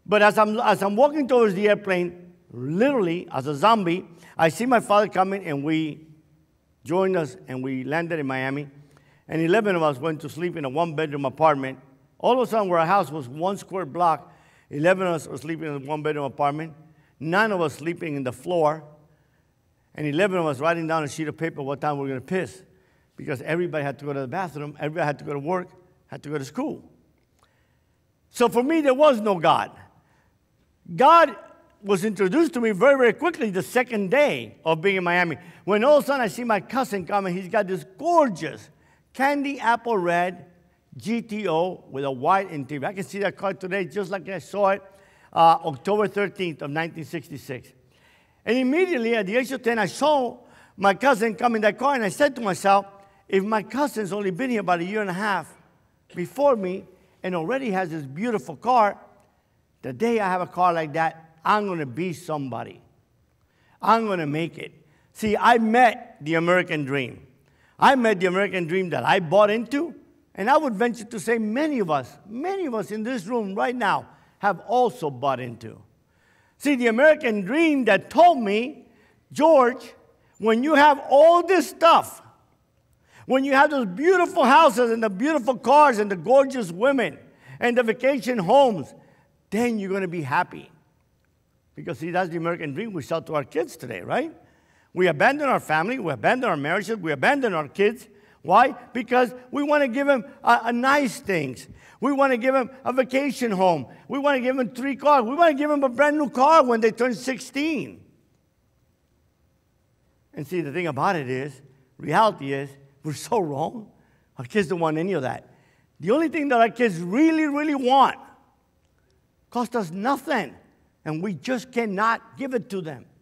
But as I'm walking towards the airplane, literally, as a zombie, I see my father coming, and we joined us, and we landed in Miami. And 11 of us went to sleep in a one-bedroom apartment. All of a sudden, where our house was 1 square block, 11 of us were sleeping in a one-bedroom apartment, 9 of us sleeping in the floor, and 11 of us writing down a sheet of paper what time we were going to piss, because everybody had to go to the bathroom, everybody had to go to work, had to go to school. So for me, there was no God. God was introduced to me very, very quickly the second day of being in Miami. When all of a sudden I see my cousin coming, he's got this gorgeous candy apple red GTO with a white interior. I can see that car today just like I saw it October 13th of 1966. And immediately at the age of 10, I saw my cousin come in that car, and I said to myself, if my cousin's only been here about a year and a half before me and already has this beautiful car, the day I have a car like that, I'm going to be somebody. I'm going to make it. See, I met the American dream. I met the American dream that I bought into, and I would venture to say many of us in this room right now have also bought into. See, the American dream that told me, George, when you have all this stuff, when you have those beautiful houses and the beautiful cars and the gorgeous women and the vacation homes, then you're going to be happy. Because, see, that's the American dream we sell to our kids today, right? We abandon our family, we abandon our marriages, we abandon our kids. Why? Because we want to give them nice things. We want to give them a vacation home. We want to give them 3 cars. We want to give them a brand new car when they turn 16. And see, the thing about it is, reality is, we're so wrong. Our kids don't want any of that. The only thing that our kids really, really want cost us nothing, and we just cannot give it to them.